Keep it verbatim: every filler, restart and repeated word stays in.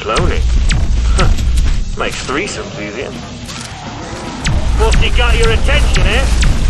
cloning. Huh. Makes threesomes easier. What's he got your attention, eh?